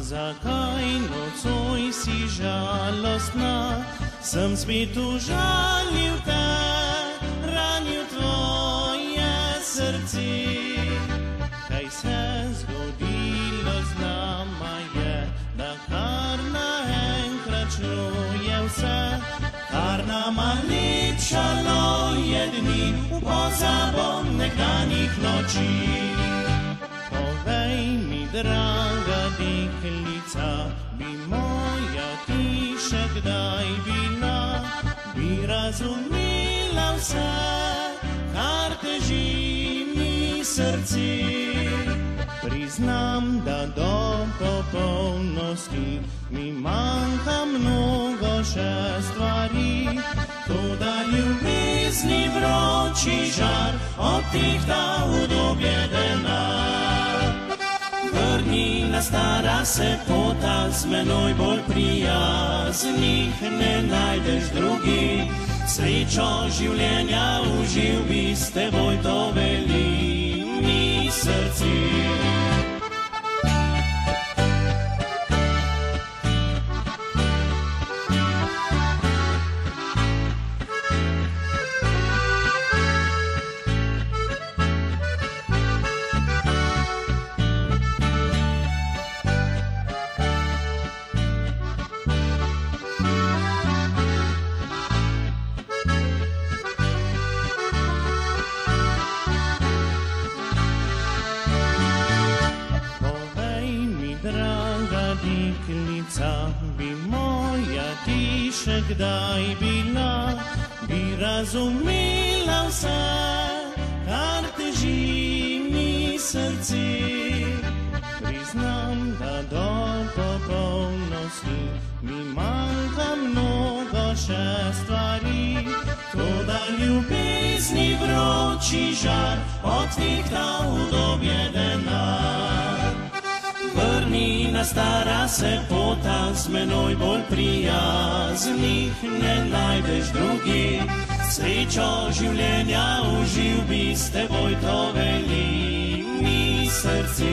Zakaj nocoj si žalostna, sem spet užalil te, ranil tvoje srce. Kaj se zgodilo z nama je, da kar naenkrat šlo je vse, kar nama lepšalo je dni, v pozabo nekdanjih noči. Povej mi, draga deklica, bi moja ti še kdaj bila, bi razumela vse, kar teži mi srce. Priznam, da do popolnosti mi manjka mnogo še stvari, toda ljubezni vroči žar odtehta udobje denar. Vrnila stara se pota, z menoj bolj prijaznih ne najdeš drugih. Srečo življenja uživ bi s teboj, to veli mi srce. Draga deklica, bi moja ti še kdaj bila, bi razumela vse, kar teži mi srce. Priznam, da do popolnosti mi manjka mnogo še stvari, toda ljubezni vroči žar odtehta udobje denar. Vrnila stara se pota, z menoj bolj prijaznih ne najdeš drugih. Srečo življenja uživ bi s teboj, to veli mi srce.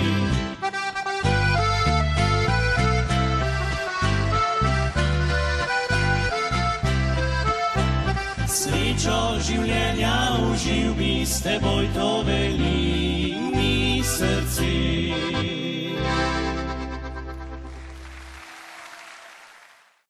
Srečo življenja uživ bi s teboj, to veli mi srce.